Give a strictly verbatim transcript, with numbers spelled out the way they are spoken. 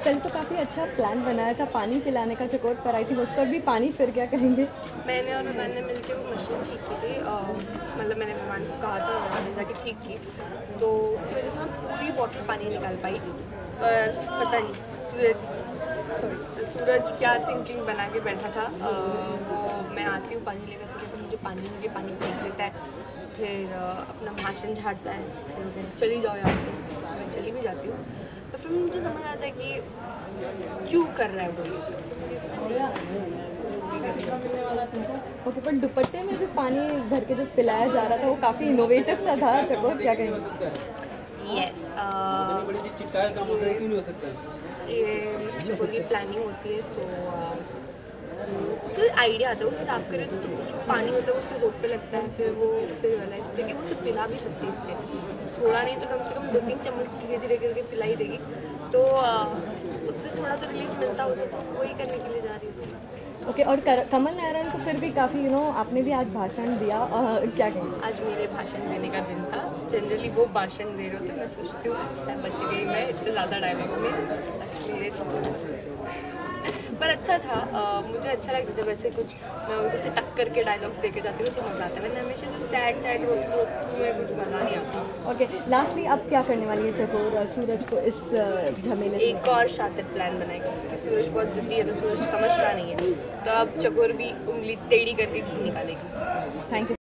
कल तो काफ़ी अच्छा प्लान बनाया था पानी पिलाने का, चकोर पर आई थी, उस पर भी पानी, फिर क्या कहेंगे? मैंने और मेहमान ने मिलकर वो मशीन ठीक की थी, मतलब मैंने मेहमान को कहा था, मैंने जाके ठीक की, तो उसकी वजह से हम पूरी बॉटल पानी निकाल पाई। पर पता नहीं सूरज सॉरी सूरज क्या थिंकिंग बना के बैठा था। आ, वो मैं आती हूँ पानी लेकर, तो कहते मुझे पानी मुझे पानी फेंक देता है, फिर आ, अपना भाषण झाड़ता है, फिर चली जाओ यहाँ से, मैं चली भी जाती हूँ। तो फिर मुझे समझ आता है कि क्यों कर रहा है वो ये सब। ओके, पर दुपट्टे में जो पानी भर के जो पिलाया जा रहा था वो काफ़ी इनोवेटिव सा था, चकोर क्या कहेंगे? यस, ये चकोर की प्लानिंग होती है, तो उसे आइडिया आता है, उसे साफ करे तो, तो उसमें पानी होता है, उसको होठ पे लगता है, फिर वो उसे रियलाइज होता है कि वो उसे पिला भी सकती है इससे थोड़ा नहीं तो कम से कम दो तीन चम्मच धीरे धीरे करके पिलाई देगी, तो उससे थोड़ा तो रिलीफ मिलता हो, तो वही करने के लिए जा रही हूँ। ओके okay, और कर, कमल नायरन को फिर भी काफ़ी यू नो आपने भी आज भाषण दिया, आ, क्या कहेंगे? आज मेरे भाषण देने का दिन था। जनरली वो भाषण दे रहे होते, मैं सोचती हूँ अच्छा बच गई मैं इतने ज़्यादा डायलॉग्स में, अच्छा मेरे तो पर अच्छा था। आ, मुझे अच्छा लगता जब ऐसे कुछ मैं उनको से टक करके डायलॉग्स दे के जाती हूँ, तो मज़ा आता है। मैंने हमेशा से सैड सैड रोती रोती में कुछ मज़ा नहीं आता। ओके, लास्टली अब क्या करने वाली है चकोर सूरज को इस झमेले से? एक और शातिर प्लान बनाएगी, क्योंकि सूरज बहुत ज़िद्दी है, तो सूरज समझता नहीं है, तो अब चकोर भी उंगली टेढ़ी करके घी निकालेगी। Thank you.